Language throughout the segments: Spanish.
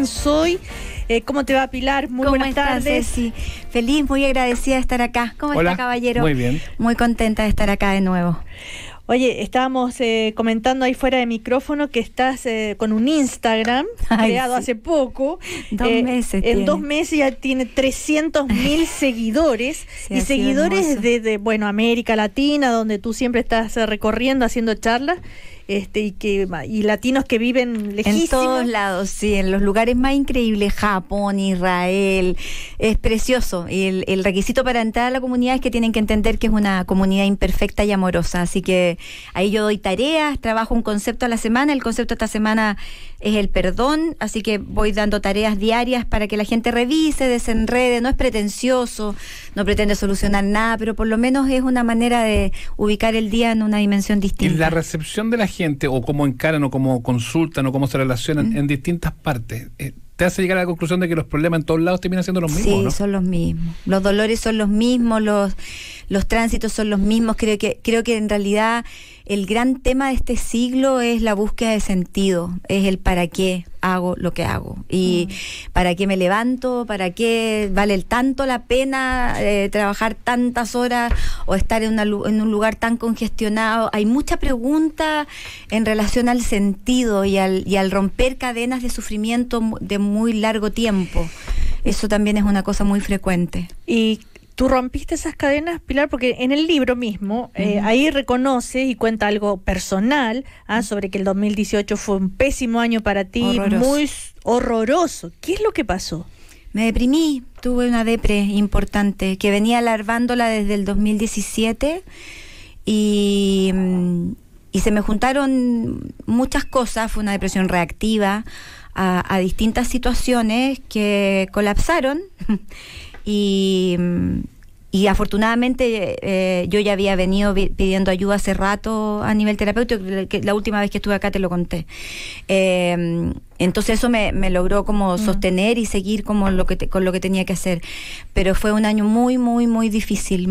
quién soy. ¿Cómo te va, Pilar? Muy buenas tardes. Ceci? Feliz, muy agradecida de estar acá. ¿Cómo está, caballero? Muy bien. Muy contenta de estar acá de nuevo. Oye, estábamos comentando ahí fuera de micrófono que estás con un Instagram creado hace poco. 2 meses. En 2 meses ya tiene 300.000 seguidores. Sí, y seguidores de América Latina, donde tú siempre estás recorriendo, haciendo charlas. Y latinos que viven lejísimos. En todos lados, sí, en los lugares más increíbles, Japón, Israel, es precioso. Y el requisito para entrar a la comunidad es que tienen que entender que es una comunidad imperfecta y amorosa. Así que ahí yo doy tareas, trabajo un concepto a la semana. El concepto de esta semana es el perdón, así que voy dando tareas diarias para que la gente revise, desenrede. No es pretencioso, no pretende solucionar nada, pero por lo menos es una manera de ubicar el día en una dimensión distinta. Y la recepción de la gente, o cómo encaran, o cómo consultan, o cómo se relacionan en distintas partes, te hace llegar a la conclusión de que los problemas en todos lados terminan siendo los mismos, sí, ¿no? Son los mismos. Los dolores son los mismos, los tránsitos son los mismos. Creo que en realidad el gran tema de este siglo es la búsqueda de sentido, es el para qué hago lo que hago y para qué me levanto, para qué vale tanto la pena trabajar tantas horas o estar en un lugar tan congestionado. Hay mucha pregunta en relación al sentido y al romper cadenas de sufrimiento de muy largo tiempo. Eso también es una cosa muy frecuente. Y tú rompiste esas cadenas, Pilar, porque en el libro mismo, ahí reconoces y cuenta algo personal sobre que el 2018 fue un pésimo año para ti, horroroso. Muy horroroso. ¿Qué es lo que pasó? Me deprimí, tuve una depre importante que venía alarvándola desde el 2017 y se me juntaron muchas cosas. Fue una depresión reactiva a distintas situaciones que colapsaron. Y afortunadamente yo ya había venido pidiendo ayuda hace rato a nivel terapéutico, que la última vez que estuve acá te lo conté. Entonces eso me logró como sostener y seguir como con lo que tenía que hacer. Pero fue un año muy, muy, muy difícil,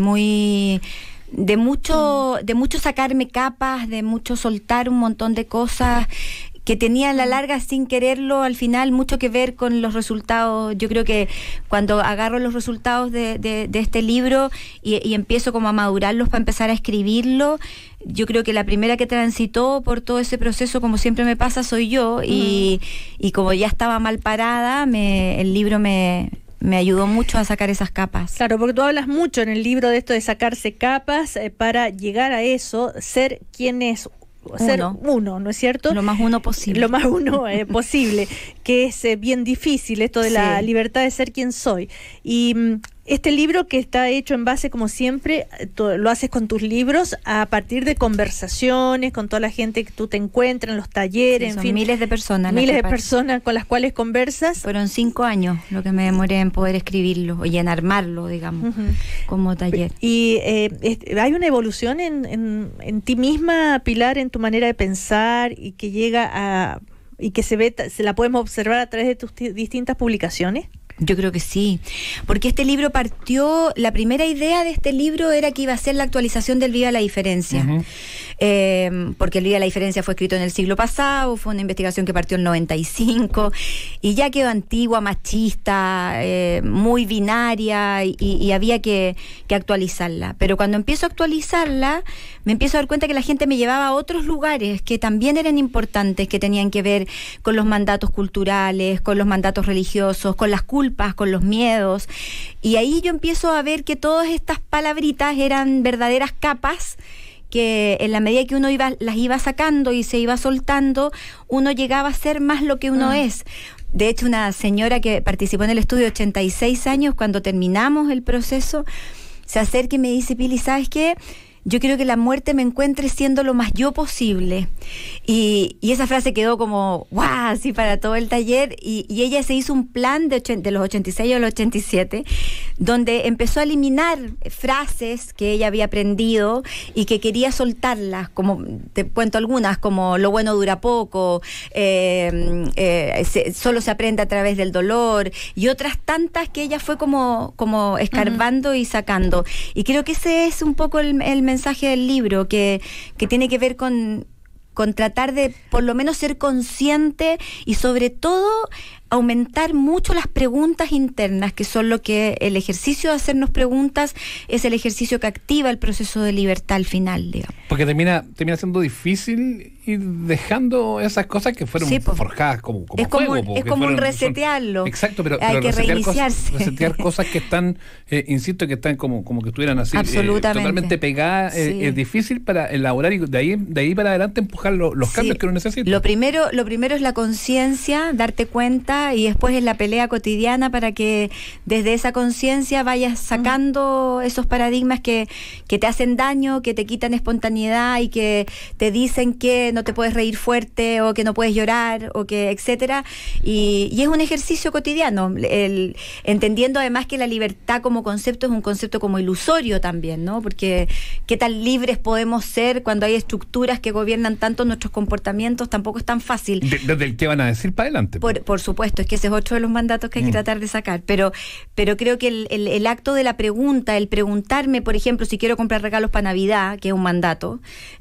de mucho sacarme capas, de mucho soltar un montón de cosas que tenía a la larga, sin quererlo, al final mucho que ver con los resultados. Yo creo que cuando agarro los resultados de este libro y empiezo como a madurarlos para empezar a escribirlo, yo creo que la primera que transitó por todo ese proceso, como siempre me pasa, soy yo. Y como ya estaba mal parada, el libro me ayudó mucho a sacar esas capas. Claro, porque tú hablas mucho en el libro de esto de sacarse capas para llegar a eso, ser quien es. Ser uno, ¿no es cierto? Lo más uno posible. Lo más uno posible, que es bien difícil esto de la libertad de ser quien soy. Y este libro, que está hecho en base, como siempre, lo haces con tus libros a partir de conversaciones con toda la gente que tú te encuentras en los talleres, en fin. Miles de personas. Miles de personas con las cuales conversas. Fueron 5 años lo que me demoré en poder escribirlo y en armarlo, digamos, como taller. Y hay una evolución en ti misma, Pilar, en tu manera de pensar, y que llega a... y que se la podemos observar a través de tus distintas publicaciones. Yo creo que sí, porque este libro partió, la primera idea de este libro era que iba a ser la actualización del Viva la Diferencia, porque el Viva la Diferencia fue escrito en el siglo pasado, fue una investigación que partió en el 95, y ya quedó antigua, machista, muy binaria, y había que actualizarla. Pero cuando empiezo a actualizarla, me empiezo a dar cuenta que la gente me llevaba a otros lugares que también eran importantes, que tenían que ver con los mandatos culturales, con los mandatos religiosos, con las culpas, con los miedos, y ahí yo empiezo a ver que todas estas palabritas eran verdaderas capas que en la medida que uno las iba sacando y se iba soltando, uno llegaba a ser más lo que uno es. De hecho, una señora que participó en el estudio de 86 años, cuando terminamos el proceso, se acerca y me dice: Pili, ¿sabes qué? Yo quiero que la muerte me encuentre siendo lo más yo posible. Y esa frase quedó como ¡guau! Así para todo el taller. Y ella se hizo un plan de los 86 a los 87, donde empezó a eliminar frases que ella había aprendido y que quería soltarlas. Como te cuento algunas, como lo bueno dura poco, solo se aprende a través del dolor, y otras tantas que ella fue como escarbando y sacando. Y creo que ese es un poco el mensaje del libro, que tiene que ver con tratar de por lo menos ser consciente y sobre todo aumentar mucho las preguntas internas, que son lo que el ejercicio de hacernos preguntas es el ejercicio que activa el proceso de libertad al final, digamos. Porque termina siendo difícil ir dejando esas cosas que fueron forjadas como es fuego. Es como un resetearlo. Exacto, pero hay que reiniciarse. Resetear cosas que están, insisto, que están como que estuvieran así, totalmente pegadas, es difícil para elaborar y de ahí para adelante empujar los cambios que uno necesita. Lo primero es la conciencia, darte cuenta, y después es la pelea cotidiana para que desde esa conciencia vayas sacando esos paradigmas que te hacen daño, que te quitan espontaneidad y que te dicen que no te puedes reír fuerte o que no puedes llorar o que etcétera, y es un ejercicio cotidiano, entendiendo además que la libertad como concepto es un concepto como ilusorio también, ¿no? Porque qué tan libres podemos ser cuando hay estructuras que gobiernan tanto nuestros comportamientos, tampoco es tan fácil. Desde el que van a decir para adelante. Por supuesto, es que ese es otro de los mandatos que hay que tratar de sacar, pero creo que el acto de la pregunta, el preguntarme, por ejemplo, si quiero comprar regalos para Navidad, que es un mandato,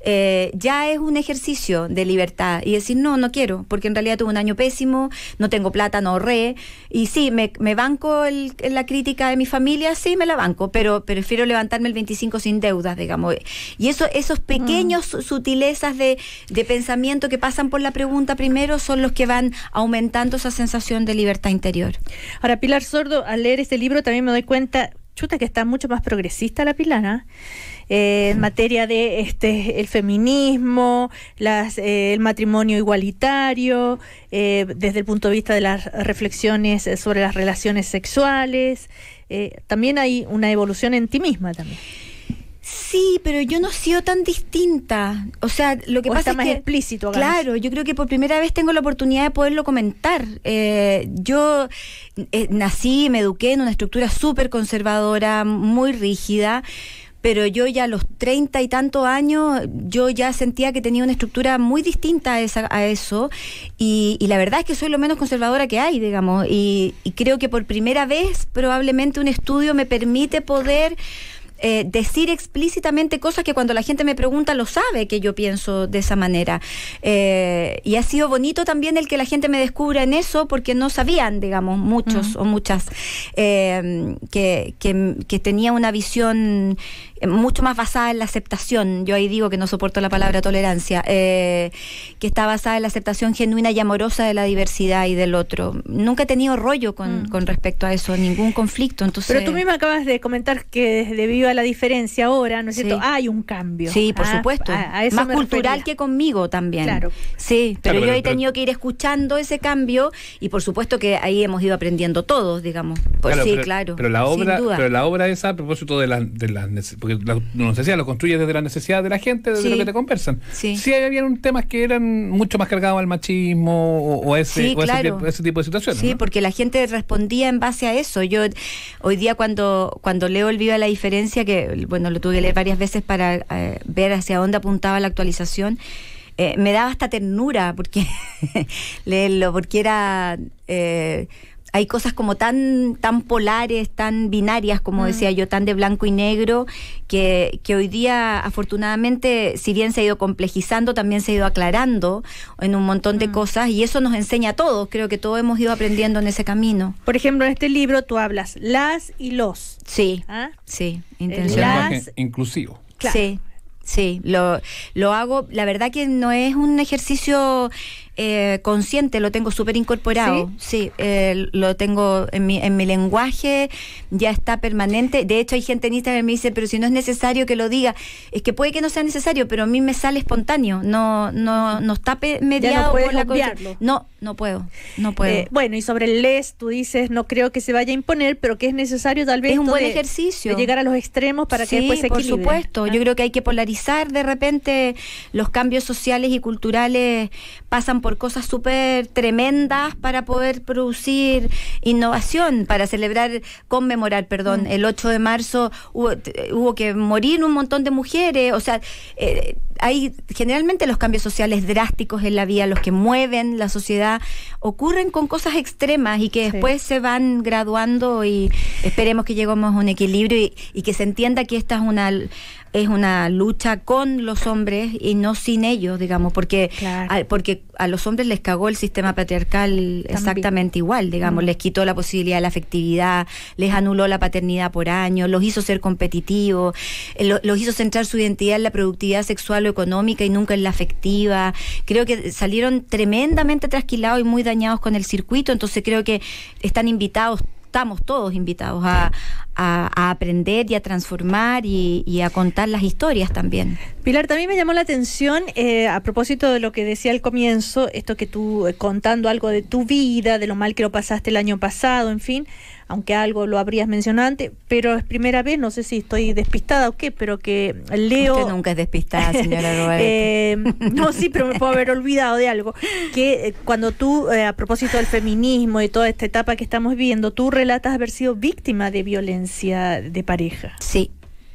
ya es un ejercicio de libertad, y decir no quiero, porque en realidad tuve un año pésimo, no tengo plata, no ahorré, y sí, me banco la crítica de mi familia, sí me la banco, pero prefiero levantarme el 25 sin deudas, digamos, y esos pequeños sutilezas de pensamiento que pasan por la pregunta primero son los que van aumentando esa sensación de libertad interior. Ahora, Pilar Sordo, al leer este libro también me doy cuenta, que está mucho más progresista la Pilar, en materia de el feminismo, el matrimonio igualitario, desde el punto de vista de las reflexiones sobre las relaciones sexuales. También hay una evolución en ti misma también. Sí, pero yo no he sido tan distinta. O sea, lo que pasa es que... más explícito. Claro, yo creo que por primera vez tengo la oportunidad de poderlo comentar. Yo nací, me eduqué en una estructura súper conservadora, muy rígida, pero yo ya a los 30 y tantos años, yo ya sentía que tenía una estructura muy distinta a eso, y la verdad es que soy lo menos conservadora que hay, digamos, y creo que por primera vez probablemente un estudio me permite poder... decir explícitamente cosas que cuando la gente me pregunta lo sabe que yo pienso de esa manera, y ha sido bonito también el que la gente me descubra en eso, porque no sabían, digamos, muchos o muchas que tenía una visión mucho más basada en la aceptación. Yo ahí digo que no soporto la palabra tolerancia, que está basada en la aceptación genuina y amorosa de la diversidad y del otro. Nunca he tenido rollo con respecto a eso, ningún conflicto. Entonces, pero tú misma acabas de comentar que desde Viva la Diferencia ahora, ¿no es cierto? Hay un cambio. Sí, por supuesto. A eso más cultural refería. Que conmigo también. Claro. Sí, pero yo he tenido que ir escuchando ese cambio, y por supuesto que ahí hemos ido aprendiendo todos, digamos. Pues claro. Pero la obra esa, a propósito de las porque no sé si lo construye desde la necesidad de la gente, desde lo que te conversan. Sí, había temas que eran mucho más cargados al machismo o ese tipo de situaciones. Sí, ¿no? Porque la gente respondía en base a eso. Yo hoy día cuando leo el Viva la Diferencia, que lo tuve que leer varias veces para ver hacia dónde apuntaba la actualización, me daba hasta ternura porque leerlo, porque era... hay cosas como tan polares, tan binarias, como decía yo, tan de blanco y negro, que hoy día, afortunadamente, si bien se ha ido complejizando, también se ha ido aclarando en un montón de cosas, y eso nos enseña a todos. Creo que todos hemos ido aprendiendo en ese camino. Por ejemplo, en este libro tú hablas las y los. Sí, sí, intencional. Lenguaje inclusivo. Claro. Sí, lo hago. La verdad que no es un ejercicio consciente, lo tengo súper incorporado. Sí, lo tengo en mi lenguaje, ya está permanente. De hecho, hay gente en Instagram que me dice, pero si no es necesario que lo diga. Es que puede que no sea necesario, pero a mí me sale espontáneo. No está mediado por la cosa. No puedo. Bueno, y sobre el les, tú dices, no creo que se vaya a imponer, pero que es necesario tal vez es un buen ejercicio de llegar a los extremos para que después se equilibre. Por supuesto. Yo creo que hay que polarizar. De repente los cambios sociales y culturales pasan por cosas súper tremendas para poder producir innovación, para conmemorar, el 8 de marzo hubo que morir un montón de mujeres. O sea, generalmente los cambios sociales drásticos en la vida, los que mueven la sociedad, ocurren con cosas extremas y que después se van graduando, y esperemos que lleguemos a un equilibrio y que se entienda que esta es es una lucha con los hombres y no sin ellos, digamos, porque a los hombres les cagó el sistema patriarcal también. Exactamente igual, digamos, les quitó la posibilidad de la afectividad, les anuló la paternidad por años, los hizo ser competitivos, los hizo centrar su identidad en la productividad sexual o económica y nunca en la afectiva. Creo que salieron tremendamente trasquilados y muy dañados con el circuito, entonces creo que estamos todos invitados a aprender y a transformar y a contar las historias también. Pilar, también me llamó la atención, a propósito de lo que decía al comienzo, esto que tú contando algo de tu vida, de lo mal que lo pasaste el año pasado, en fin, aunque algo lo habrías mencionado antes, pero es primera vez, no sé si estoy despistada o qué, pero que leo... Usted nunca es despistada, señora Roberta. No, sí, pero me puedo haber olvidado de algo, que cuando tú, a propósito del feminismo y toda esta etapa que estamos viviendo, tú relatas haber sido víctima de violencia de pareja. Sí,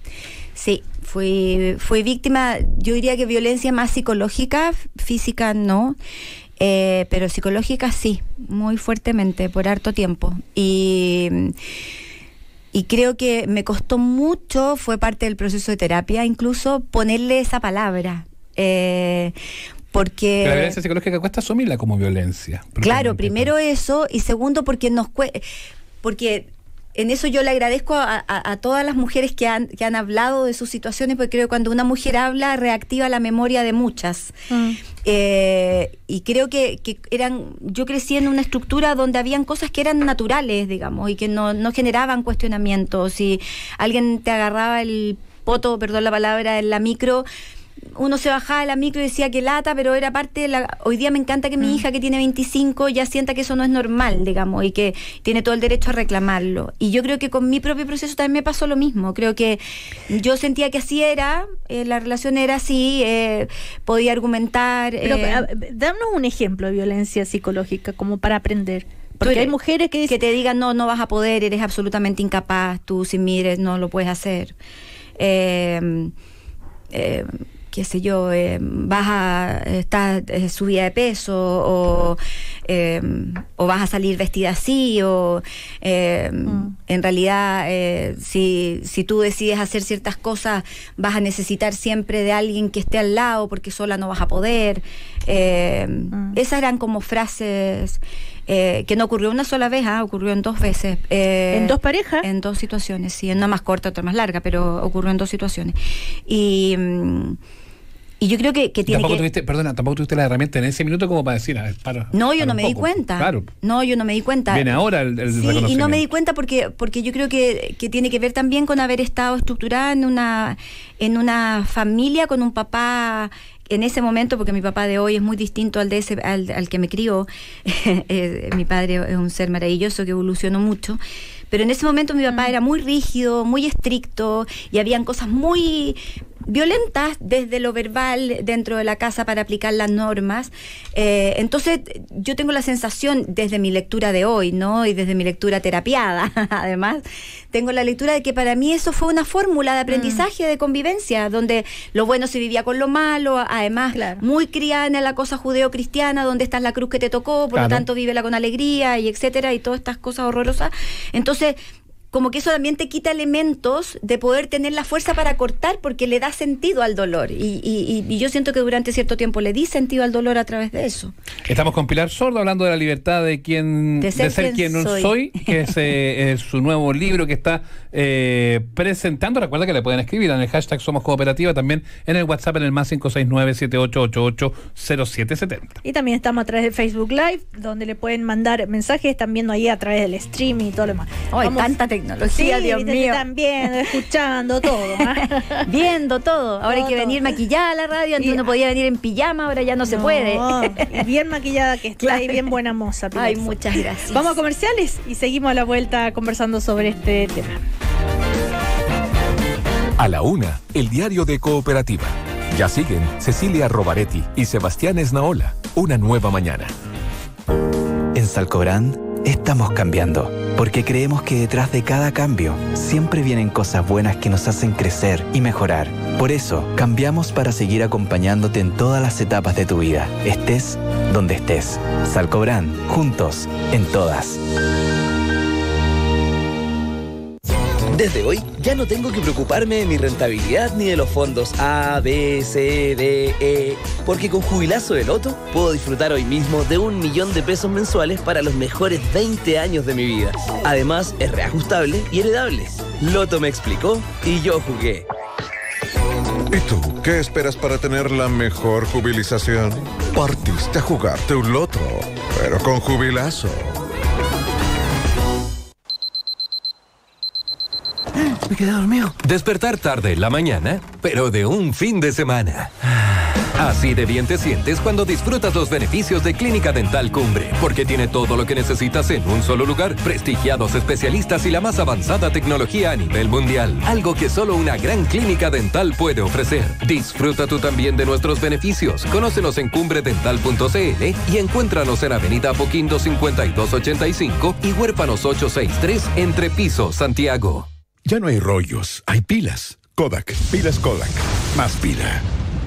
fui víctima, yo diría que violencia más psicológica, física no, pero psicológica sí, muy fuertemente, por harto tiempo. Y creo que me costó mucho, fue parte del proceso de terapia, incluso ponerle esa palabra. Porque... Pero la violencia psicológica cuesta asumirla como violencia. Claro, primero eso, y segundo porque porque en eso yo le agradezco a todas las mujeres que han hablado de sus situaciones, porque creo que cuando una mujer habla, reactiva la memoria de muchas. Y creo que yo crecí en una estructura donde habían cosas que eran naturales, digamos, y que no generaban cuestionamientos. Si alguien te agarraba el poto, perdón la palabra, en la micro, uno se bajaba de la micro y decía que lata, pero era parte de la... Hoy día me encanta que mi hija, que tiene 25, ya sienta que eso no es normal, digamos, y que tiene todo el derecho a reclamarlo. Y yo creo que con mi propio proceso también me pasó lo mismo. Creo que yo sentía que así era, la relación era así, podía argumentar... Pero danos un ejemplo de violencia psicológica como para aprender. Porque hay mujeres que te digan, no vas a poder, eres absolutamente incapaz, tú si mires no lo puedes hacer. Qué sé yo, estás subida de peso o vas a salir vestida así o en realidad si tú decides hacer ciertas cosas vas a necesitar siempre de alguien que esté al lado porque sola no vas a poder. Esas eran como frases que no ocurrió una sola vez, ocurrió en 2 veces. ¿En 2 parejas? En 2 situaciones, sí, una más corta, otra más larga, pero ocurrió en 2 situaciones. Y yo creo que tiene tampoco tuviste la herramienta en ese minuto como para decir, a ver, para. No, yo no me di cuenta. Claro. No, yo no me di cuenta. Viene ahora el reconocimiento. Y no me di cuenta porque yo creo que tiene que ver también con haber estado estructurada en una familia con un papá en ese momento, porque mi papá de hoy es muy distinto al que me crió. Mi padre es un ser maravilloso que evolucionó mucho. Pero en ese momento mi papá era muy rígido, muy estricto, y habían cosas muy violentas desde lo verbal dentro de la casa para aplicar las normas. Entonces yo tengo la sensación, desde mi lectura de hoy, ¿no? Y desde mi lectura terapiada, además, tengo la lectura de que para mí eso fue una fórmula de aprendizaje, de convivencia, donde lo bueno se vivía con lo malo, además, muy criada en la cosa judeo-cristiana, donde está la cruz que te tocó, por lo tanto vívela con alegría, y etcétera, y todas estas cosas horrorosas. Entonces, como que eso también te quita elementos de poder tener la fuerza para cortar, porque le da sentido al dolor, y yo siento que durante cierto tiempo le di sentido al dolor a través de eso. Estamos con Pilar Sordo hablando de la libertad de ser quien no soy, que es su nuevo libro que está presentando. Recuerda que le pueden escribir en el hashtag Somos Cooperativa, también en el WhatsApp en el más 569-7888-0770. Y también estamos a través de Facebook Live, donde le pueden mandar mensajes, están viendo ahí a través del streaming y todo lo demás. Tanta tecnología, Dios mío. Están viendo, escuchando todo. Viendo todo. Ahora hay que venir maquillada a la radio, antes uno podía venir en pijama, ahora ya no se puede. Bien maquillada que está, y bien buena moza. Ay, muchas gracias. Vamos a comerciales y seguimos a la vuelta conversando sobre este tema. A la una, el diario de Cooperativa. Ya siguen Cecilia Robaretti y Sebastián Esnaola. Una nueva mañana. En Salcobrand estamos cambiando, porque creemos que detrás de cada cambio siempre vienen cosas buenas que nos hacen crecer y mejorar. Por eso, cambiamos para seguir acompañándote en todas las etapas de tu vida, estés donde estés. Salcobrand, juntos, en todas. Desde hoy ya no tengo que preocuparme de mi rentabilidad ni de los fondos A, B, C, D, E, porque con Jubilazo de Loto puedo disfrutar hoy mismo de 1 millón de pesos mensuales para los mejores 20 años de mi vida. Además, es reajustable y heredable. Loto me explicó y yo jugué. ¿Y tú, qué esperas para tener la mejor jubilización? Partiste a jugarte un loto, pero con Jubilazo. Me quedé dormido. Despertar tarde en la mañana, pero de un fin de semana. Así de bien te sientes cuando disfrutas los beneficios de Clínica Dental Cumbre, porque tiene todo lo que necesitas en un solo lugar, prestigiados especialistas y la más avanzada tecnología a nivel mundial, algo que solo una gran clínica dental puede ofrecer. Disfruta tú también de nuestros beneficios. Conócenos en cumbredental.cl y encuéntranos en Avenida Apoquindo 5285 y Huérpanos 863 entre Piso, Santiago. Ya no hay rollos, hay pilas. Kodak, pilas Kodak. Más pila.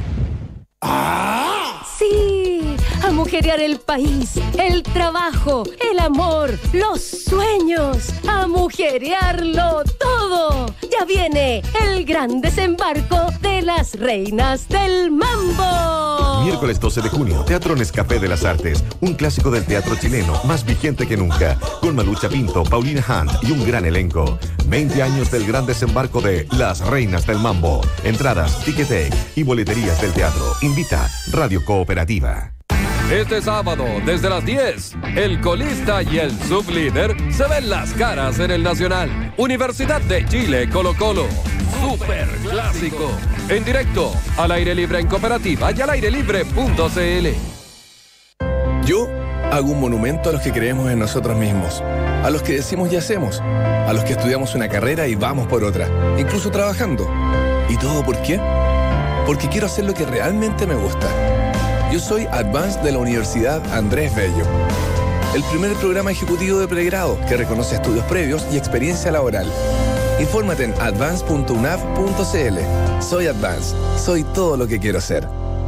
¡Ah! ¡Sí! Amujerear el país, el trabajo, el amor, los sueños. ¡Amujerearlo todo! Ya viene el gran desembarco de las reinas del mambo. Miércoles 12 de junio, Teatro Nescafé de las Artes, un clásico del teatro chileno más vigente que nunca, con Malucha Pinto, Paulina Hunt y un gran elenco. 20 años del gran desembarco de Las Reinas del Mambo. Entradas, Ticketek y boleterías del teatro. Invita Radio Cooperativa. Este sábado, desde las 10, el colista y el sublíder se ven las caras en el Nacional. Universidad de Chile, Colo-Colo. Super clásico. En directo, al aire libre en Cooperativa y al airelibre.cl. Yo hago un monumento a los que creemos en nosotros mismos, a los que decimos y hacemos, a los que estudiamos una carrera y vamos por otra, incluso trabajando. ¿Y todo por qué? Porque quiero hacer lo que realmente me gusta. Yo soy Advanced de la Universidad Andrés Bello, el primer programa ejecutivo de pregrado que reconoce estudios previos y experiencia laboral. Infórmate en advance.unaf.cl. Soy Advanced, soy todo lo que quiero ser.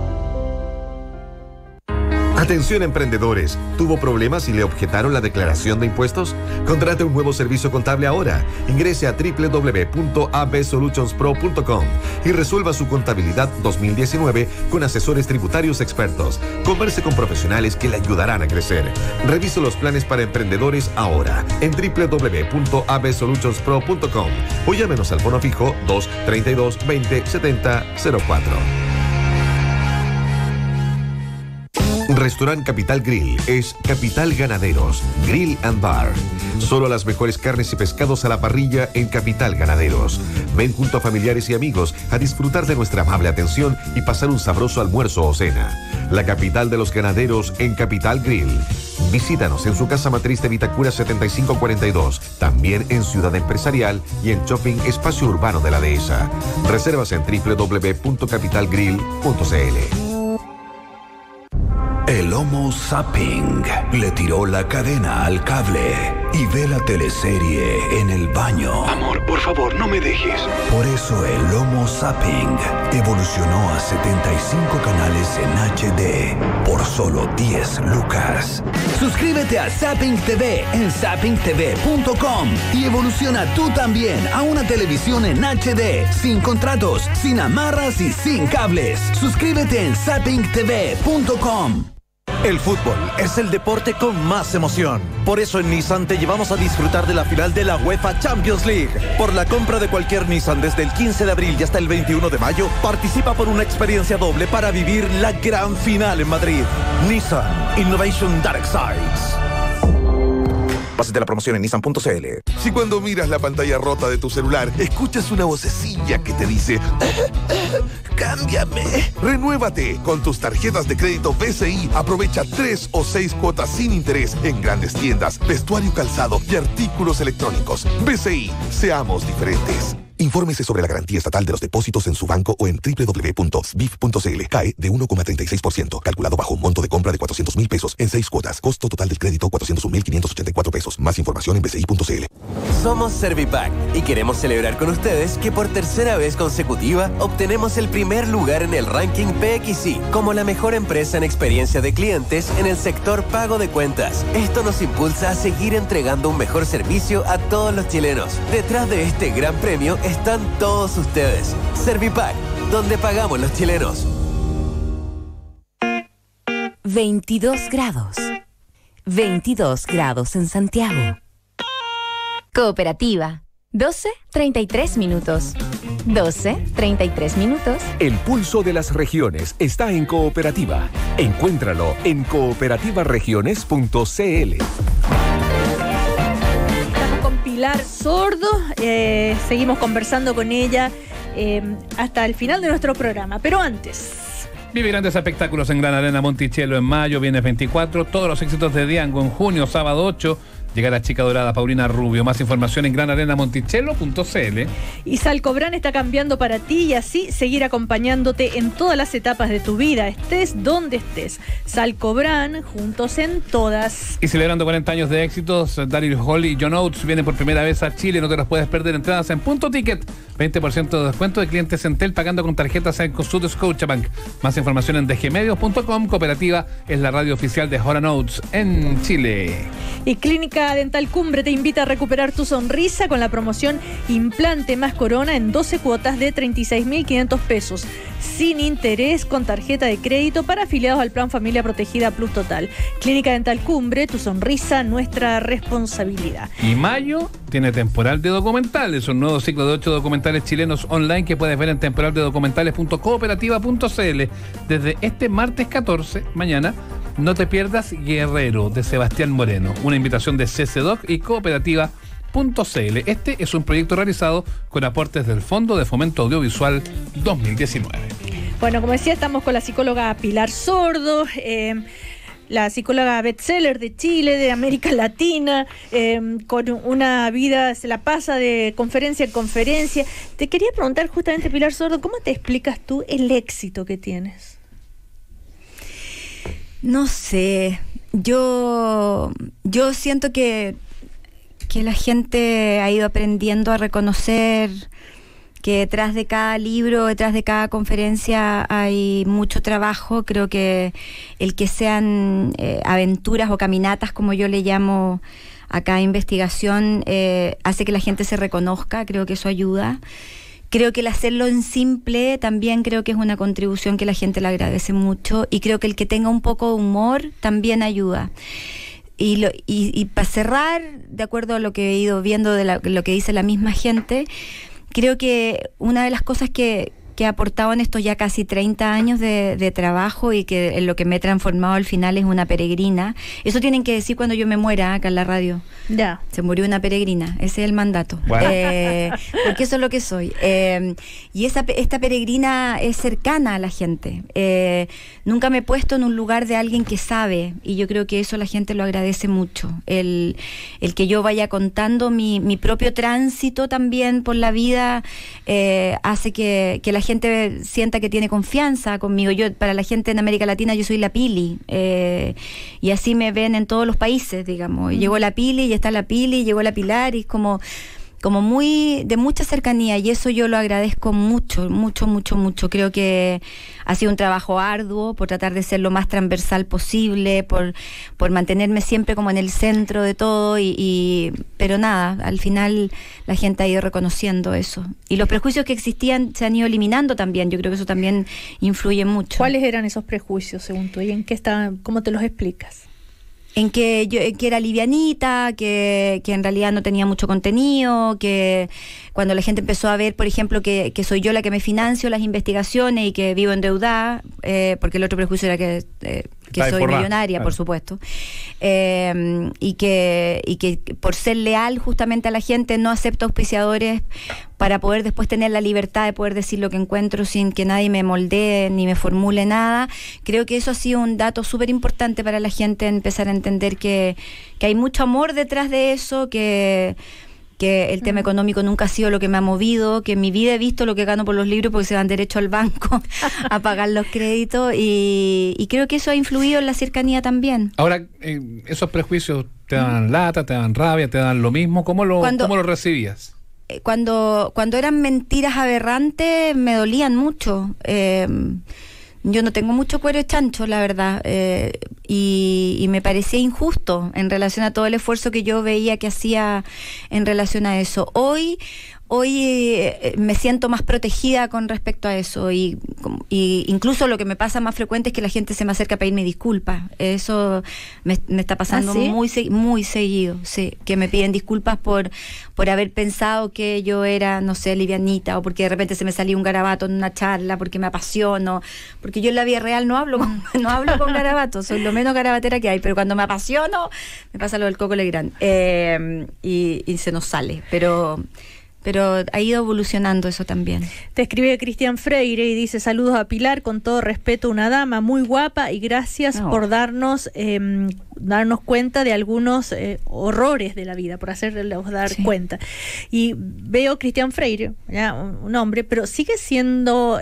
Atención emprendedores, ¿tuvo problemas y le objetaron la declaración de impuestos? Contrate un nuevo servicio contable ahora. Ingrese a www.absolutionspro.com y resuelva su contabilidad 2019 con asesores tributarios expertos. Converse con profesionales que le ayudarán a crecer. Revise los planes para emprendedores ahora en www.absolutionspro.com o llámenos al fono fijo 232 20 70 04. Restaurant Capital Grill es Capital Ganaderos, Grill and Bar. Solo las mejores carnes y pescados a la parrilla en Capital Ganaderos. Ven junto a familiares y amigos a disfrutar de nuestra amable atención y pasar un sabroso almuerzo o cena. La capital de los ganaderos en Capital Grill. Visítanos en su casa matriz de Vitacura 7542, también en Ciudad Empresarial y en Shopping Espacio Urbano de la Dehesa. Reservas en www.capitalgrill.cl. El Homo Zapping le tiró la cadena al cable y ve la teleserie en el baño. Amor, por favor, no me dejes. Por eso el Homo Zapping evolucionó a 75 canales en HD por solo 10 lucas. Suscríbete a Zapping TV en zappingtv.com y evoluciona tú también a una televisión en HD, sin contratos, sin amarras y sin cables. Suscríbete en zappingtv.com. El fútbol es el deporte con más emoción. Por eso en Nissan te llevamos a disfrutar de la final de la UEFA Champions League. Por la compra de cualquier Nissan desde el 15 de abril y hasta el 21 de mayo, participa por una experiencia doble para vivir la gran final en Madrid. Nissan Innovation That Excites. Bases de la promoción en Nissan.cl. Si cuando miras la pantalla rota de tu celular, escuchas una vocecilla que te dice ¡cámbiame! Renuévate. Con tus tarjetas de crédito BCI, aprovecha 3 o 6 cuotas sin interés en grandes tiendas, vestuario, calzado y artículos electrónicos. BCI, seamos diferentes. Infórmese sobre la garantía estatal de los depósitos en su banco o en www.sbif.cl. CAE de 1,36%. Calculado bajo un monto de compra de 400,000 pesos en 6 cuotas. Costo total del crédito 401,584 pesos. Más información en bci.cl. Somos Servipack y queremos celebrar con ustedes que por tercera vez consecutiva obtenemos el primer lugar en el ranking PXI como la mejor empresa en experiencia de clientes en el sector pago de cuentas. Esto nos impulsa a seguir entregando un mejor servicio a todos los chilenos. Detrás de este gran premio están todos ustedes. Servipack, donde pagamos los chilenos. 22 grados. 22 grados en Santiago. Cooperativa. 12:33 minutos. 12:33 minutos. El pulso de las regiones está en Cooperativa. Encuéntralo en cooperativaregiones.cl. Estamos con Pilar Sordo. Seguimos conversando con ella hasta el final de nuestro programa. Pero antes... Vive grandes espectáculos en Gran Arena Monticello en mayo, viernes 24, todos los éxitos de Diango en junio, sábado 8, llega la chica dorada Paulina Rubio. Más información en granarenamonticello.cl. Y Salcobrán está cambiando para ti y así seguir acompañándote en todas las etapas de tu vida, estés donde estés. Salcobrán, juntos en todas. Y celebrando 40 años de éxitos, Daryl Hall y John Oates vienen por primera vez a Chile, no te los puedes perder. Entradas en Punto Ticket, 20% de descuento de clientes Entel pagando con tarjetas en Sud Scotiabank. Más información en dgmedios.com. Cooperativa es la radio oficial de Hall & Oates en Chile. Y Clínica Dental Cumbre te invita a recuperar tu sonrisa con la promoción Implante más Corona en 12 cuotas de 36.500 pesos, sin interés, con tarjeta de crédito para afiliados al Plan Familia Protegida Plus Total. Clínica Dental Cumbre, tu sonrisa, nuestra responsabilidad. Y mayo tiene temporal de documentales, un nuevo ciclo de 8 documentales chilenos online que puedes ver en temporaldedocumentales.cooperativa.cl. Desde este martes 14, mañana, no te pierdas Guerrero, de Sebastián Moreno, una invitación de CCDOC y Cooperativa.cl. Este es un proyecto realizado con aportes del Fondo de Fomento Audiovisual 2019. Bueno, como decía, estamos con la psicóloga Pilar Sordo, la psicóloga bestseller de Chile, de América Latina, con una vida, se la pasa de conferencia en conferencia. Te quería preguntar justamente, Pilar Sordo, ¿cómo te explicas tú el éxito que tienes? No sé, yo siento que la gente ha ido aprendiendo a reconocer que detrás de cada libro, detrás de cada conferencia hay mucho trabajo. Creo que el que sean aventuras o caminatas, como yo le llamo a cada investigación, hace que la gente se reconozca. Creo que eso ayuda. Creo que el hacerlo en simple también creo que es una contribución que la gente le agradece mucho, y creo que el que tenga un poco de humor también ayuda. Y para cerrar, de acuerdo a lo que he ido viendo de lo que dice la misma gente, creo que una de las cosas que he aportado en estos ya casi 30 años de trabajo, y que en lo que me he transformado al final es una peregrina. Eso tienen que decir cuando yo me muera acá en la radio. Ya. Se murió una peregrina, ese es el mandato. Bueno. Porque eso es lo que soy. Y esta peregrina es cercana a la gente. Nunca me he puesto en un lugar de alguien que sabe, y yo creo que eso la gente lo agradece mucho. El que yo vaya contando mi propio tránsito también por la vida hace que la gente sienta que tiene confianza conmigo. Para la gente en América Latina, yo soy la Pili, y así me ven en todos los países, digamos. Llegó la Pili, y está la Pili, llegó la Pilar, y es como muy de mucha cercanía, y eso yo lo agradezco mucho. Creo que ha sido un trabajo arduo por tratar de ser lo más transversal posible, por mantenerme siempre como en el centro de todo, pero nada, al final la gente ha ido reconociendo eso, y los prejuicios que existían se han ido eliminando también. Yo creo que eso también influye mucho. ¿Cuáles eran esos prejuicios según tú, y en qué estaban, cómo te los explicas? En que era livianita, que en realidad no tenía mucho contenido, que cuando la gente empezó a ver, por ejemplo, que soy yo la que me financio las investigaciones y que vivo endeudada, porque el otro prejuicio era que soy millonaria, claro, por supuesto, y que por ser leal justamente a la gente no acepto auspiciadores para poder después tener la libertad de poder decir lo que encuentro sin que nadie me moldee ni me formule nada. Creo que eso ha sido un dato súper importante para la gente, empezar a entender que hay mucho amor detrás de eso, que que el tema económico nunca ha sido lo que me ha movido, que en mi vida he visto lo que gano por los libros porque se van derecho al banco a pagar los créditos, y creo que eso ha influido en la cercanía también. Ahora, esos prejuicios te dan lata, te dan rabia, te dan lo mismo, ¿cómo lo recibías? Cuando eran mentiras aberrantes me dolían mucho. Yo no tengo mucho cuero de chancho, la verdad, y me parecía injusto en relación a todo el esfuerzo que yo veía que hacía en relación a eso. Hoy me siento más protegida con respecto a eso, y incluso lo que me pasa más frecuente es que la gente se me acerca a pedirme disculpas. Eso me está pasando muy seguido, sí, que me piden disculpas por haber pensado que yo era, no sé, livianita, o porque de repente se me salía un garabato en una charla, porque me apasiono, porque yo en la vida real no hablo con garabatos, soy lo menos garabatera que hay, pero cuando me apasiono me pasa lo del Coco Legrand, y se nos sale, pero ha ido evolucionando eso también. Te escribe Cristian Freire y dice: saludos a Pilar, con todo respeto, una dama muy guapa, y gracias por darnos cuenta de algunos horrores de la vida, por hacerlos dar cuenta. Y veo Cristian Freire, ya un hombre, pero siguen siendo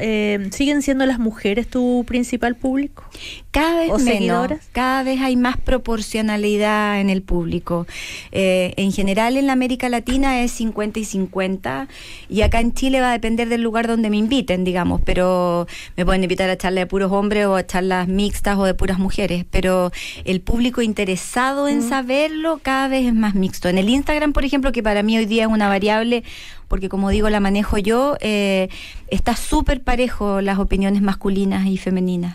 las mujeres tu principal público. Cada vez menos, seguidoras. Cada vez hay más proporcionalidad en el público. En general en la América Latina es 50 y 50, y acá en Chile va a depender del lugar donde me inviten, digamos, pero me pueden invitar a charlas de puros hombres o a charlas mixtas o de puras mujeres, pero el público interesado en saberlo cada vez es más mixto. En el Instagram, por ejemplo, que para mí hoy día es una variable, porque como digo, la manejo yo, está súper parejo las opiniones masculinas y femeninas.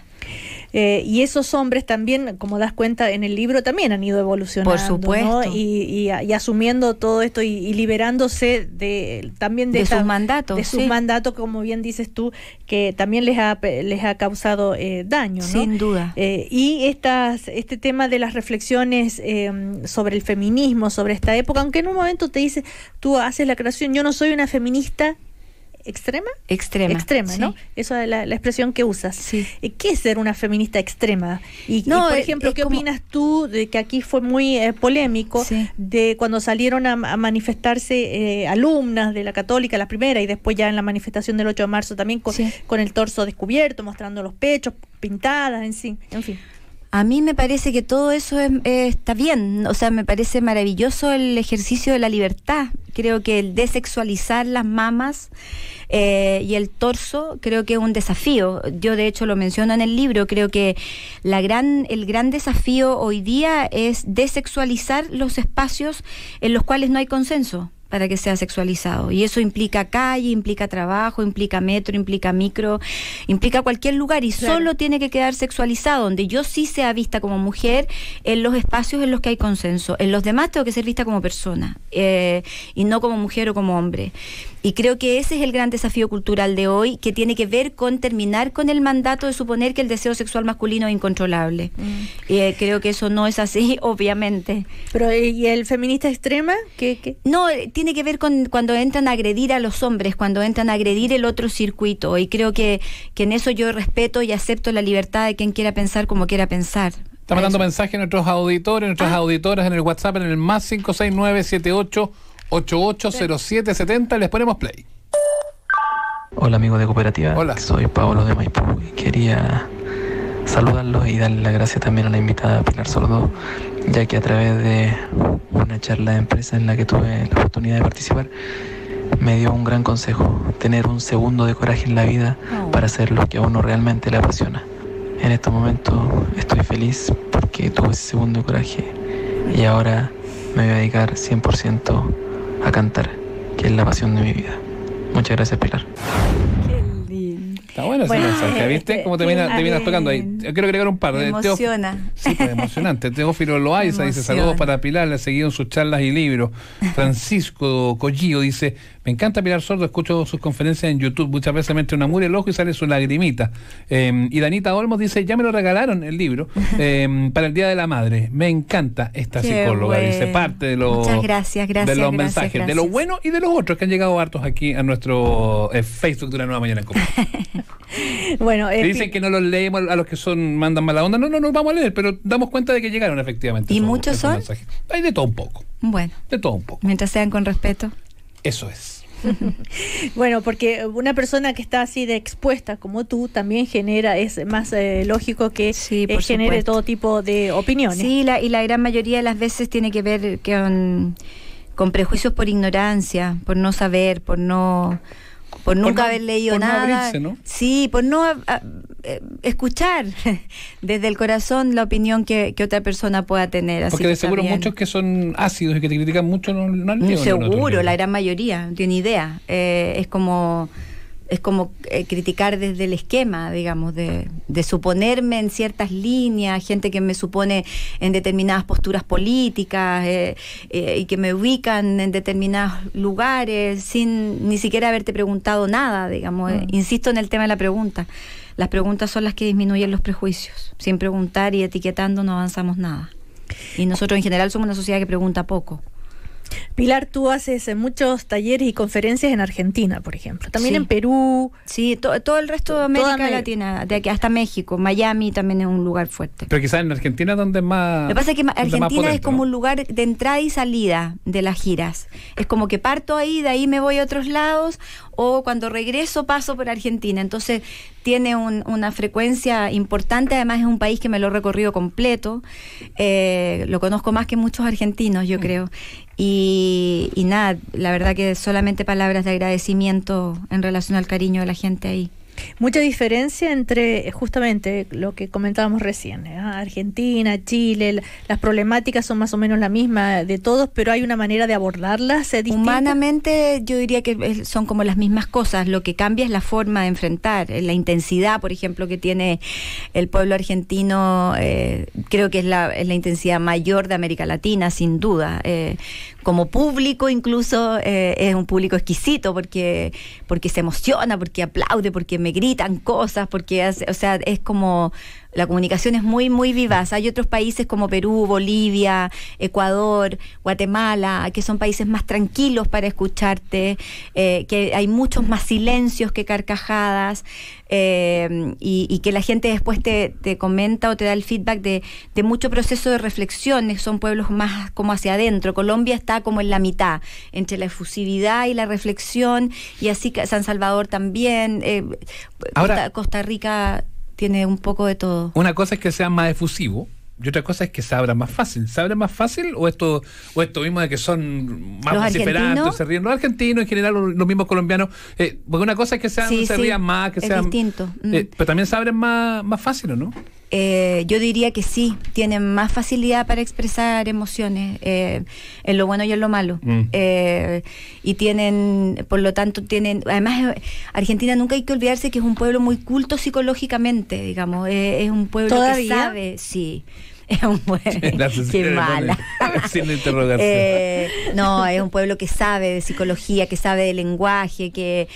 Y esos hombres también, como das cuenta en el libro, también han ido evolucionando. Por supuesto. ¿No? Y asumiendo todo esto y liberándose también de sus mandatos. De sus mandatos, como bien dices tú, que también les ha causado daño, ¿no? Sin duda. Y este tema de las reflexiones sobre el feminismo, sobre esta época, aunque en un momento te dice, tú haces la aclaración, yo no soy una feminista extrema, ¿no? Sí. Eso es la expresión que usas. Sí. ¿Qué es ser una feminista extrema? Y por ejemplo, ¿qué opinas tú de que aquí fue muy polémico de cuando salieron a manifestarse alumnas de la Católica, la primera, y después ya en la manifestación del 8 de marzo también con el torso descubierto, mostrando los pechos, pintadas, en fin? A mí me parece que todo eso está bien, o sea, me parece maravilloso el ejercicio de la libertad. Creo que el desexualizar las mamas y el torso, creo que es un desafío. Yo de hecho lo menciono en el libro, creo que el gran desafío hoy día es desexualizar los espacios en los cuales no hay consenso para que sea sexualizado, y eso implica calle, implica trabajo, implica metro, implica micro, implica cualquier lugar, y solo tiene que quedar sexualizado donde yo sí sea vista como mujer, en los espacios en los que hay consenso. En los demás tengo que ser vista como persona, y no como mujer o como hombre. Y creo que ese es el gran desafío cultural de hoy, que tiene que ver con terminar con el mandato de suponer que el deseo sexual masculino es incontrolable. Creo que eso no es así, obviamente. Pero ¿y el feminista extrema? ¿Qué? No, tiene que ver con cuando entran a agredir a los hombres, cuando entran a agredir el otro circuito. Y creo que en eso yo respeto y acepto la libertad de quien quiera pensar como quiera pensar. Estamos dando mensajes a nuestros auditores, nuestras auditoras en el WhatsApp, en el más 569-78880770. Les ponemos play. Hola amigos de Cooperativa. Hola. Soy Pablo de Maipú y quería saludarlos y darle las gracias también a la invitada Pilar Sordo, ya que a través de una charla de empresa en la que tuve la oportunidad de participar, me dio un gran consejo: tener un segundo de coraje en la vida para hacer lo que a uno realmente le apasiona. En estos momentos estoy feliz porque tuve ese segundo de coraje, y ahora me voy a dedicar 100% a cantar, que es la pasión de mi vida. Muchas gracias, Pilar. Está bueno ese mensaje, ¿viste? Cómo te vienes tocando ahí. Yo quiero agregar un par. Me emociona. Sí, pues emocionante. Teófilo Loaiza dice: saludos para Pilar, le he seguido en sus charlas y libros. Francisco Collillo dice: me encanta Pilar Sordo, escucho sus conferencias en YouTube, muchas veces me entra una mugre el ojo y sale su lagrimita. Y Danita Olmos dice: ya me lo regalaron el libro para el Día de la Madre. Me encanta esta psicóloga, dice, parte de los, muchas gracias, de los mensajes, de lo bueno y de los otros que han llegado hartos aquí a nuestro Facebook de Una Nueva Mañana en Común. Bueno, dicen que no los leemos a los que mandan mala onda. No los vamos a leer, pero damos cuenta de que llegaron efectivamente. ¿Y muchos son? Mensajes. Hay de todo un poco. Bueno. De todo un poco. Mientras sean con respeto. Eso es. Bueno, porque una persona que está así de expuesta como tú también es más lógico que genere todo tipo de opiniones. Sí, y la gran mayoría de las veces tiene que ver con prejuicios por ignorancia, por no saber, por nunca haber leído nada. No abrirse, ¿no? Sí, por no escuchar desde el corazón la opinión que otra persona pueda tener. Así porque de seguro muchos que son ácidos y que te critican mucho no han leído. Seguro, la gran mayoría, no tiene idea. Es como criticar desde el esquema, digamos, de suponerme en ciertas líneas, gente que me supone en determinadas posturas políticas y que me ubican en determinados lugares sin ni siquiera haberte preguntado nada, digamos. Insisto en el tema de la pregunta. Las preguntas son las que disminuyen los prejuicios. Sin preguntar y etiquetando no avanzamos nada. Y nosotros en general somos una sociedad que pregunta poco. Pilar, tú haces muchos talleres y conferencias en Argentina, por ejemplo. También en Perú. Sí, todo el resto de América Latina, de aquí hasta México. Miami también es un lugar fuerte. Pero quizás en Argentina donde más... Lo que pasa es que Argentina es como un lugar de entrada y salida de las giras. Es como que parto ahí, de ahí me voy a otros lados, o cuando regreso paso por Argentina. Entonces tiene una frecuencia importante. Además es un país que me lo he recorrido completo. Lo conozco más que muchos argentinos, yo creo. Y nada, la verdad que solamente palabras de agradecimiento en relación al cariño de la gente ahí. Mucha diferencia entre justamente lo que comentábamos recién, Argentina, Chile, las problemáticas son más o menos la misma de todos, pero hay una manera de abordarlas distinta. Humanamente yo diría que son como las mismas cosas, lo que cambia es la forma de enfrentar, la intensidad, por ejemplo, que tiene el pueblo argentino, creo que es la intensidad mayor de América Latina, sin duda. Como público incluso es un público exquisito porque se emociona, porque aplaude, porque me gritan cosas, porque es como la comunicación es muy muy vivaz. Hay otros países como Perú, Bolivia, Ecuador, Guatemala, que son países más tranquilos para escucharte, que hay muchos más silencios que carcajadas, y que la gente después te comenta o te da el feedback de mucho proceso de reflexión. Son pueblos más como hacia adentro. Colombia está como en la mitad, entre la efusividad y la reflexión, y así San Salvador también, Costa Rica tiene un poco de todo. Una cosa es que sea más efusivo y otra cosa es que se abra más fácil. ¿Se abre más fácil o esto mismo de que son más vociferantes, se ríen? Los argentinos, en general, los mismos colombianos, porque una cosa es que se rían más, que sean distinto. Pero también se abren más fácil, ¿o no? Yo diría que sí, tienen más facilidad para expresar emociones, en lo bueno y en lo malo. Y por lo tanto, además, Argentina nunca hay que olvidarse que es un pueblo muy culto psicológicamente, digamos, es un pueblo que sabe, sí. Es un pueblo qué mala. Sin interrogarse. No, es un pueblo que sabe de psicología, que sabe de lenguaje, que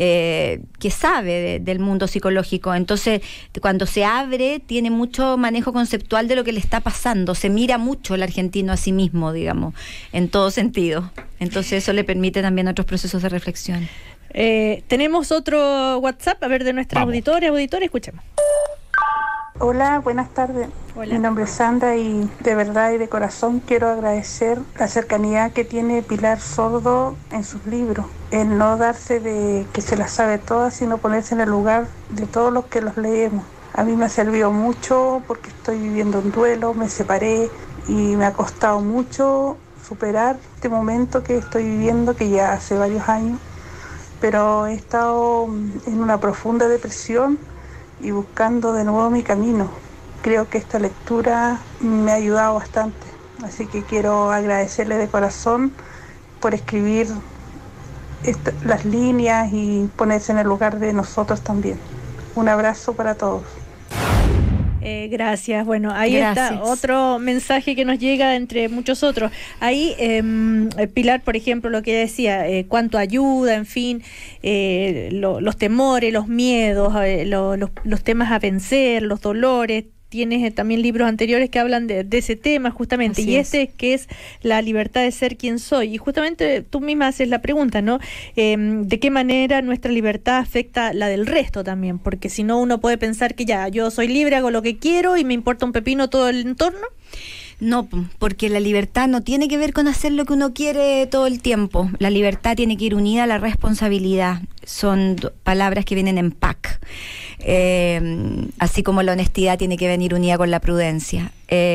sabe del mundo psicológico. Entonces, cuando se abre, tiene mucho manejo conceptual de lo que le está pasando. Se mira mucho el argentino a sí mismo, digamos, en todo sentido. Entonces, eso le permite también otros procesos de reflexión. Tenemos otro WhatsApp, a ver, de nuestra auditoria, escuchemos. Hola, buenas tardes. Hola. Mi nombre es Sandra y de verdad y de corazón quiero agradecer la cercanía que tiene Pilar Sordo en sus libros. El no darse de que se las sabe todas, sino ponerse en el lugar de todos los que los leemos. A mí me ha servido mucho porque estoy viviendo un duelo, me separé y me ha costado mucho superar este momento que estoy viviendo, que ya hace varios años, pero he estado en una profunda depresión y buscando de nuevo mi camino. Creo que esta lectura me ha ayudado bastante, así que quiero agradecerle de corazón por escribir las líneas y ponerse en el lugar de nosotros también. Un abrazo para todos. Gracias. Bueno, ahí está otro mensaje que nos llega entre muchos otros. Ahí, Pilar, por ejemplo, lo que decía, cuánto ayuda, en fin, los temores, los miedos, los temas a vencer, los dolores, tienes también libros anteriores que hablan de ese tema justamente, Así y es. que es la libertad de ser quien soy. Y justamente tú misma haces la pregunta, ¿no? ¿De qué manera nuestra libertad afecta la del resto también? Porque si no, uno puede pensar que ya, yo soy libre, hago lo que quiero y me importa un pepino todo el entorno. No, porque la libertad no tiene que ver con hacer lo que uno quiere todo el tiempo. La libertad tiene que ir unida a la responsabilidad. Son palabras que vienen en pack. Así como la honestidad tiene que venir unida con la prudencia.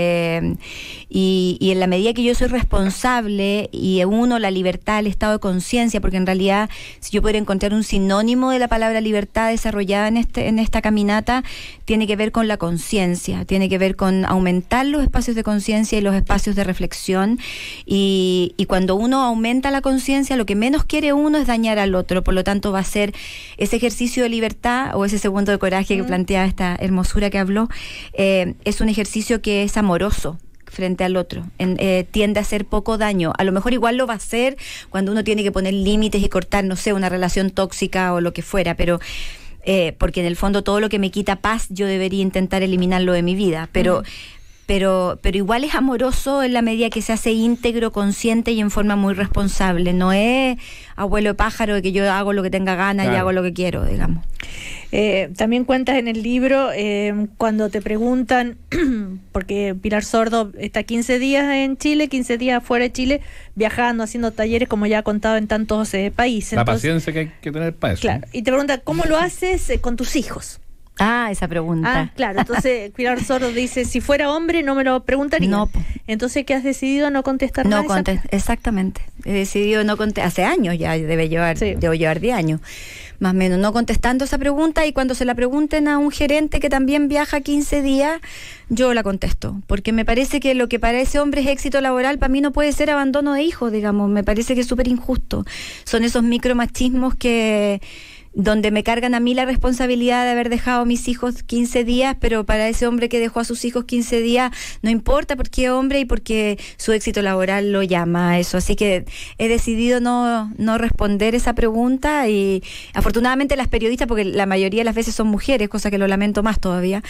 Y en la medida que yo soy responsable y uno la libertad al estado de conciencia, porque en realidad si yo pudiera encontrar un sinónimo de la palabra libertad desarrollada en esta caminata, tiene que ver con la conciencia, tiene que ver con aumentar los espacios de conciencia y los espacios de reflexión, y cuando uno aumenta la conciencia, lo que menos quiere uno es dañar al otro. Por lo tanto, va a ser ese ejercicio de libertad o ese segundo de coraje que planteaba esta hermosura que habló, es un ejercicio que es amoroso frente al otro, tiende a hacer poco daño. A lo mejor igual lo va a hacer cuando uno tiene que poner límites y cortar, no sé, una relación tóxica o lo que fuera, pero porque en el fondo todo lo que me quita paz yo debería intentar eliminarlo de mi vida, pero igual es amoroso en la medida que se hace íntegro, consciente y en forma muy responsable. No es abuelo de pájaro de que yo hago lo que tenga ganas, claro, y hago lo que quiero, digamos. También cuentas en el libro cuando te preguntan, porque Pilar Sordo está 15 días en Chile, 15 días fuera de Chile, viajando, haciendo talleres, como ya ha contado en tantos países. La paciencia que hay que tener para eso. Claro, y te preguntan, ¿cómo lo haces con tus hijos? Ah, esa pregunta. Claro, entonces Pilar Sordo dice, si fuera hombre no me lo preguntaría. No. Entonces, ¿qué has decidido no contestar no nada? Exactamente. He decidido no contestar, hace años ya, debo llevar 10 años, más o menos, no contestando esa pregunta, y cuando se la pregunten a un gerente que también viaja 15 días, yo la contesto, porque me parece que lo que para ese hombre es éxito laboral, para mí no puede ser abandono de hijos, digamos, me parece que es súper injusto. Son esos micromachismos donde me cargan a mí la responsabilidad de haber dejado a mis hijos 15 días, pero para ese hombre que dejó a sus hijos 15 días no importa porque es hombre y porque su éxito laboral lo llama a eso. Así que he decidido no responder esa pregunta, y afortunadamente las periodistas, porque la mayoría de las veces son mujeres, cosa que lo lamento más todavía,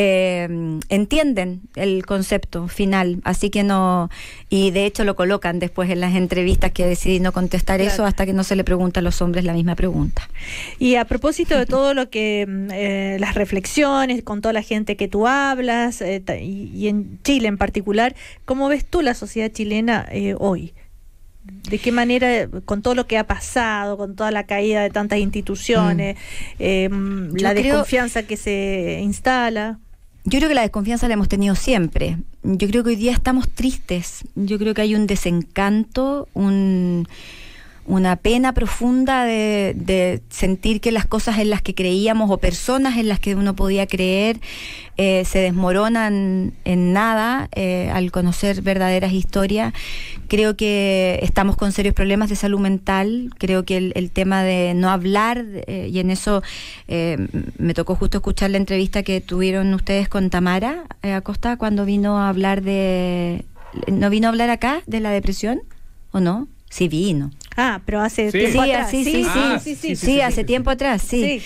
entienden el concepto final, así que no, y de hecho lo colocan después en las entrevistas, que decidí no contestar eso hasta que no se le pregunta a los hombres la misma pregunta. Y a propósito de todo lo que las reflexiones con toda la gente que tú hablas, y en Chile en particular, ¿cómo ves tú la sociedad chilena hoy? ¿De qué manera, con todo lo que ha pasado, con toda la caída de tantas instituciones, la desconfianza que se instala? Yo creo que la desconfianza la hemos tenido siempre. Yo creo que hoy día estamos tristes. Yo creo que hay un desencanto, una pena profunda de sentir que las cosas en las que creíamos, o personas en las que uno podía creer, se desmoronan en nada al conocer verdaderas historias. Creo que estamos con serios problemas de salud mental. Creo que el tema de no hablar, y en eso me tocó justo escuchar la entrevista que tuvieron ustedes con Tamara Acosta, cuando vino a hablar ¿no vino a hablar acá de la depresión o no? Sí vino. Pero hace tiempo atrás. Sí, hace tiempo atrás, sí.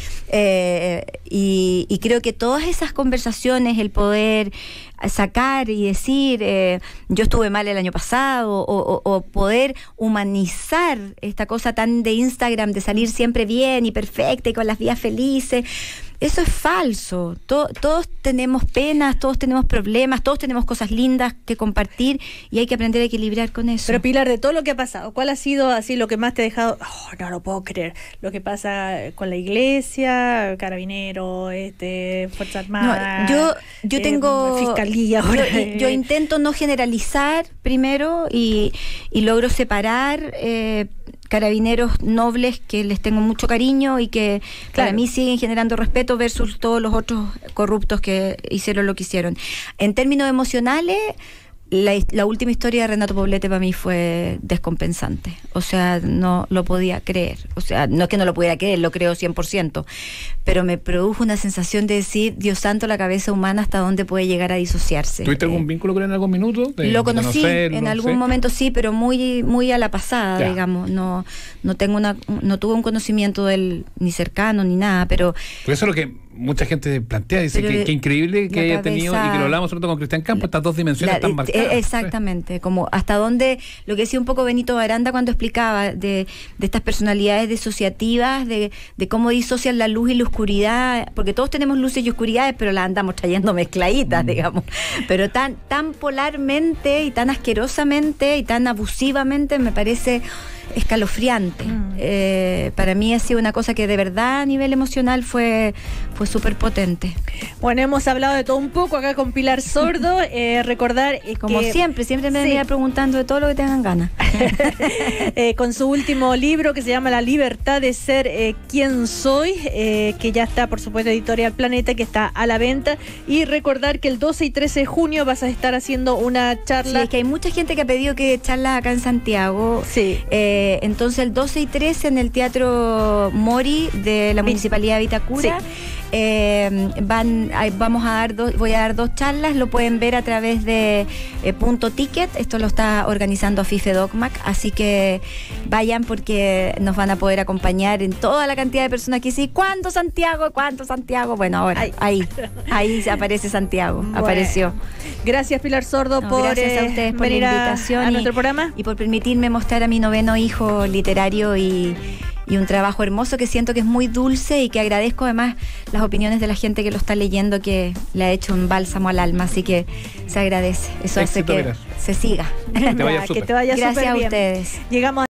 Y creo que todas esas conversaciones, el poder sacar y decir, yo estuve mal el año pasado, o poder humanizar esta cosa tan de Instagram, de salir siempre bien y perfecta y con las vidas felices, eso es falso. Todos tenemos penas, todos tenemos problemas, todos tenemos cosas lindas que compartir, y hay que aprender a equilibrar con eso. Pero Pilar, de todo lo que ha pasado, ¿cuál ha sido así lo que más te ha dejado? No lo puedo creer. Lo que pasa con la iglesia, Carabineros, Fuerza Armada. No, yo tengo fiscalía. Yo intento no generalizar primero, y logro separar Carabineros nobles que les tengo mucho cariño y que para mí siguen generando respeto, versus todos los otros corruptos que hicieron lo que hicieron. En términos emocionales, la última historia de Renato Poblete para mí fue descompensante. O sea, no lo podía creer. O sea, no es que no lo pudiera creer, lo creo 100%. Pero me produjo una sensación de decir, Dios santo, la cabeza humana hasta dónde puede llegar a disociarse. ¿Tuviste algún vínculo con él en algún minuto? Lo conocí en algún momento, sí, pero muy, muy a la pasada, digamos. No tuve un conocimiento de él ni cercano ni nada, pero... Pues eso es lo que mucha gente plantea, dice que increíble que haya tenido, y que lo hablamos nosotros con Cristian Campos, estas dos dimensiones tan marcadas. Exactamente, como hasta dónde, lo que decía un poco Benito Baranda cuando explicaba de estas personalidades disociativas, de cómo disocian la luz y la oscuridad, porque todos tenemos luces y oscuridades, pero las andamos trayendo mezcladitas, digamos, pero tan polarmente y tan asquerosamente y tan abusivamente, me parece escalofriante. Para mí ha sido una cosa que de verdad a nivel emocional fue súper potente. Bueno, hemos hablado de todo un poco acá con Pilar Sordo. Recordar como que siempre me venía preguntando de todo lo que tengan ganas. Con su último libro que se llama La libertad de ser quien soy, que ya está, por supuesto, Editorial Planeta, que está a la venta. Y recordar que el 12 y 13 de junio vas a estar haciendo una charla. Sí, es que hay mucha gente que ha pedido que charlas acá en Santiago. Sí. Entonces el 12 y 13 en el Teatro Mori de la Municipalidad de Vitacura. Sí. Voy a dar dos charlas, lo pueden ver a través de Punto Ticket. Esto lo está organizando Fife Dogmac, así que vayan porque nos van a poder acompañar en toda la cantidad de personas que sí. ¿Cuánto Santiago? Bueno, ahora ahí aparece Santiago. Bueno. Apareció. Gracias, Pilar Sordo, por gracias a ustedes por la invitación a nuestro programa y por permitirme mostrar a mi noveno hijo literario y un trabajo hermoso que siento que es muy dulce y que agradezco además las opiniones de la gente que lo está leyendo, que le ha hecho un bálsamo al alma, así que se agradece. Eso hace que se siga. Que te vaya súper bien. Gracias a ustedes. Llegamos